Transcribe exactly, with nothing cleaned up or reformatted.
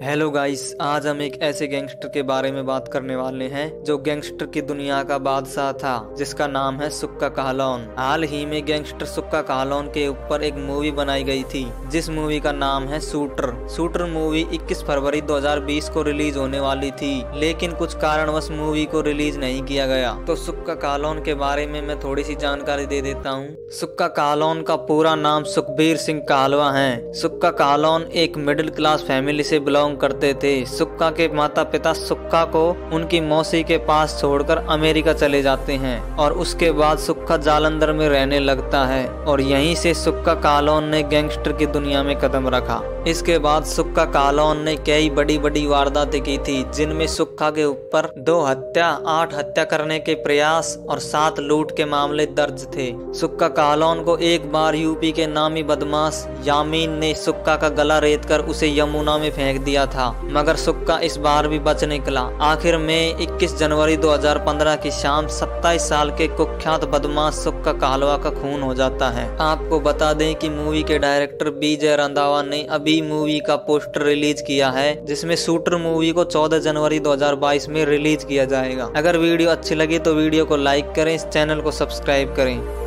Hello guys, आज हम एक ऐसे गैंगस्टर के बारे में बात करने वाले हैं जो गैंगस्टर की दुनिया का बादशाह था, जिसका नाम है सुक्का कहलोन। हाल ही में गैंगस्टर सुक्का कहलोन के ऊपर एक मूवी बनाई गई थी, जिस मूवी का नाम है शूटर। शूटर मूवी इक्कीस फरवरी दो हज़ार बीस को रिलीज होने वाली थी, लेकिन कुछ कारणवश मूवी को रिलीज नहीं किया गया। तो सुक्का कहलोन के बारे में मैं थोड़ी सी जानकारी दे देता हूँ। सुक्का कहलोन का पूरा नाम सुखबीर सिंह कहलवा है। सुक्का कहलोन एक मिडिल क्लास फैमिली से बिलोंग करते थे। सुक्का के माता पिता सुक्का को उनकी मौसी के पास छोड़कर अमेरिका चले जाते हैं और उसके बाद सुक्का जालंधर में रहने लगता है और यहीं से सुक्का कहलोन ने गैंगस्टर की दुनिया में कदम रखा। इसके बाद सुक्का कहलोन ने कई बड़ी बड़ी वारदातें की थी, जिनमें सुक्का के ऊपर दो हत्या, आठ हत्या करने के प्रयास और सात लूट के मामले दर्ज थे। सुक्का कहलोन को एक बार यूपी के नामी बदमाश यामीन ने सुक्का का गला रेत कर उसे यमुना में फेंक दिया था, मगर सुक्का इस बार भी बच निकला। आखिर में इक्कीस जनवरी दो हज़ार पंद्रह की शाम सत्ताईस साल के कुख्यात बदमाश सुक्का कहलवा का खून हो जाता है। आपको बता दें कि मूवी के डायरेक्टर विजय रंधावा ने अभी मूवी का पोस्टर रिलीज किया है, जिसमें शूटर मूवी को चौदह जनवरी दो हज़ार बाईस में रिलीज किया जाएगा। अगर वीडियो अच्छी लगी तो वीडियो को लाइक करें, इस चैनल को सब्सक्राइब करें।